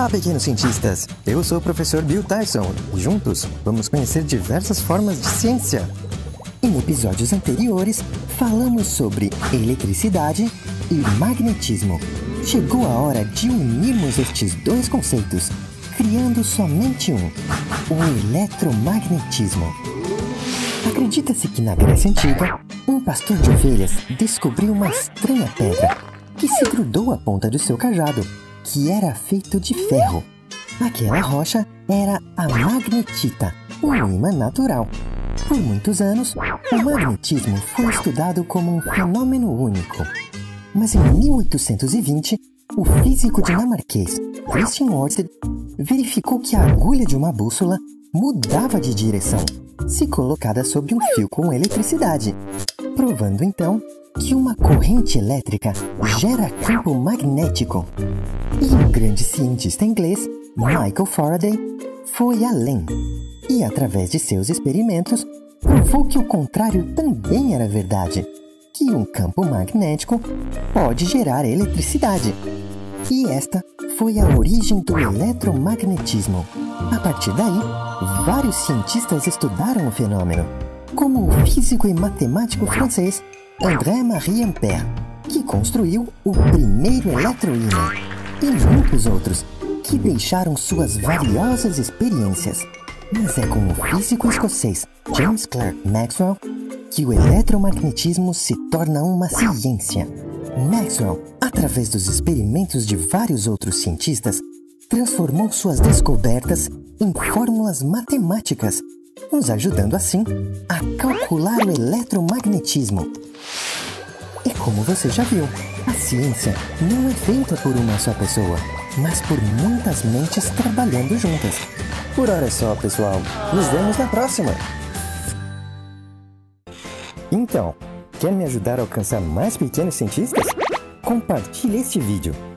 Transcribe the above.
Olá, pequenos cientistas! Eu sou o professor Bill Tyson e juntos vamos conhecer diversas formas de ciência. Em episódios anteriores, falamos sobre eletricidade e magnetismo. Chegou a hora de unirmos estes dois conceitos, criando somente o eletromagnetismo. Acredita-se que na Grécia Antiga, um pastor de ovelhas descobriu uma estranha pedra que se grudou à ponta do seu cajado, que era feito de ferro. Aquela rocha era a magnetita, um ímã natural. Por muitos anos, o magnetismo foi estudado como um fenômeno único. Mas em 1820, o físico dinamarquês Christian Ørsted verificou que a agulha de uma bússola mudava de direção se colocada sobre um fio com eletricidade, provando então que uma corrente elétrica gera campo magnético. E o grande cientista inglês Michael Faraday foi além e, através de seus experimentos, provou que o contrário também era verdade, que um campo magnético pode gerar eletricidade. E esta foi a origem do eletromagnetismo. A partir daí, vários cientistas estudaram o fenômeno, como o físico e matemático francês André-Marie Ampère, que construiu o primeiro eletroímã, e muitos outros que deixaram suas valiosas experiências. Mas é com o físico escocês James Clerk Maxwell que o eletromagnetismo se torna uma ciência. Maxwell, através dos experimentos de vários outros cientistas, transformou suas descobertas em fórmulas matemáticas, nos ajudando assim a calcular o eletromagnetismo. E como você já viu, a ciência não é feita por uma só pessoa, mas por muitas mentes trabalhando juntas. Por hora é só, pessoal. Nos vemos na próxima! Então, quer me ajudar a alcançar mais pequenos cientistas? Compartilhe este vídeo.